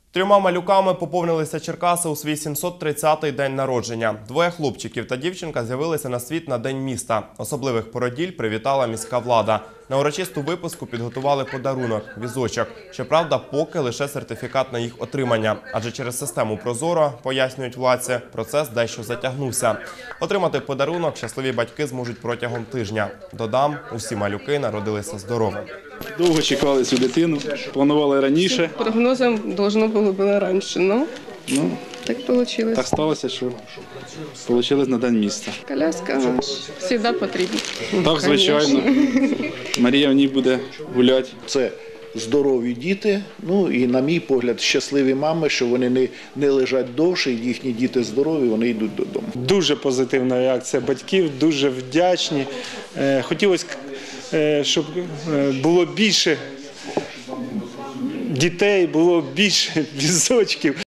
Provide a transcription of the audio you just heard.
3 малюками поповнилися Черкаси у свій 730-й день народження. 2 хлопчиків та дівчинка з'явилися на світ на День міста. Особливих породіль привітала міська влада. На урочисту випуску підготували подарунок – візочок. Щоправда, поки лише сертифікат на їх отримання. Адже через систему «Прозоро», пояснюють владці, процес дещо затягнувся. Отримати подарунок щасливі батьки зможуть протягом тижня. Додам, усі малюки народилися здоровими. Довго чекали цю дитину, планували раніше. Прогнозом должно было раньше, но так получилось. Так сталося, що вийшло на День міста. Коляска всегда потрібна. Так, звичайно. Марія в ній буде гуляти. Це здорові діти, і, на мій погляд, щасливі мами, що вони не лежать довше, їхні діти здорові, вони йдуть додому. Дуже позитивна реакція батьків, дуже вдячні. Хотілося, щоб було більше дітей, було більше візочків.